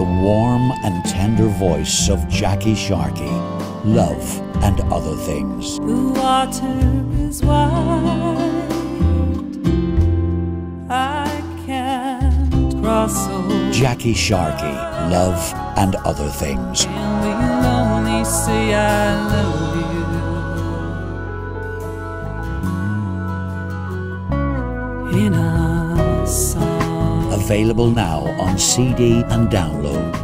the warm and tender voice of Jacqui Sharkey, Love and Other Things. The water is wide, I can't cross over. Jacqui Sharkey, Love and Other Things. Can't be lonely, say I love you in a song. Available now on CD and download.